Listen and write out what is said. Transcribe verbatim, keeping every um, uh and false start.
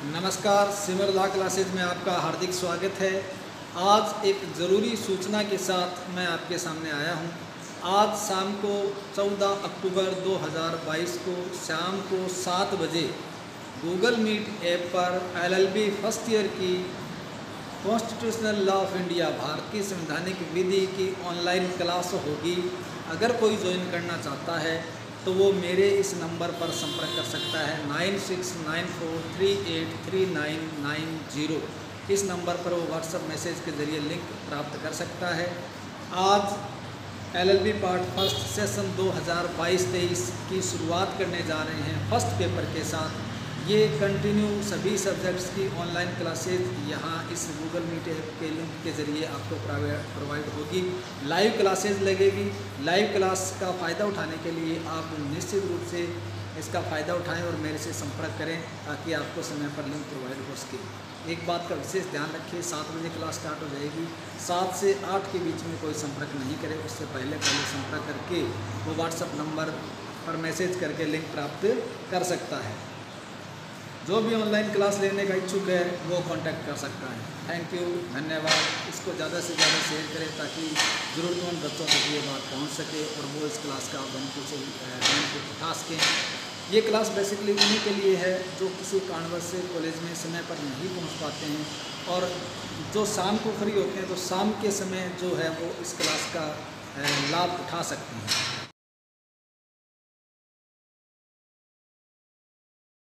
नमस्कार, सिमर law classes में आपका हार्दिक स्वागत है। आज एक ज़रूरी सूचना के साथ मैं आपके सामने आया हूं। आज शाम को चौदह अक्टूबर दो हज़ार बाईस को शाम को सात बजे गूगल मीट ऐप पर एलएलबी फर्स्ट ईयर की कॉन्स्टिट्यूशनल लॉ ऑफ इंडिया भारतीय संवैधानिक विधि की ऑनलाइन क्लास होगी। अगर कोई ज्वाइन करना चाहता है तो वो मेरे इस नंबर पर संपर्क कर सकता है nine six nine four three eight three nine nine zero. इस नंबर पर वो व्हाट्सएप मैसेज के ज़रिए लिंक प्राप्त कर सकता है। आज एलएलबी पार्ट फर्स्ट सेशन दो हज़ार बाईस तेईस की शुरुआत करने जा रहे हैं फर्स्ट पेपर के साथ। ये कंटिन्यू सभी सब्जेक्ट्स की ऑनलाइन क्लासेज यहाँ इस गूगल मीट ऐप के लिंक के ज़रिए आपको प्रोवाइड होगी। लाइव क्लासेज लगेगी। लाइव क्लास का फ़ायदा उठाने के लिए आप निश्चित रूप से इसका फ़ायदा उठाएं और मेरे से संपर्क करें ताकि आपको समय पर लिंक प्रोवाइड हो सके। एक बात का विशेष ध्यान रखिए, सात बजे क्लास स्टार्ट हो जाएगी। सात से आठ के बीच में कोई संपर्क नहीं करे, उससे पहले पहले संपर्क करके वो व्हाट्सएप नंबर पर मैसेज करके लिंक प्राप्त कर सकता है। जो भी ऑनलाइन क्लास लेने का इच्छुक है वो कांटेक्ट कर सकता है। थैंक यू, धन्यवाद। इसको ज़्यादा से ज़्यादा शेयर करें ताकि ज़रूरतमंद बच्चों तक ये बात पहुंच सके और वो इस क्लास का बेनिफिट से बेनिफिट उठा सकें। ये क्लास बेसिकली उन्हीं के लिए है जो किसी कारणवश से कॉलेज में समय पर नहीं पहुंच पाते हैं और जो शाम को फ्री होते हैं तो शाम के समय जो है वो इस क्लास का लाभ उठा सकते हैं।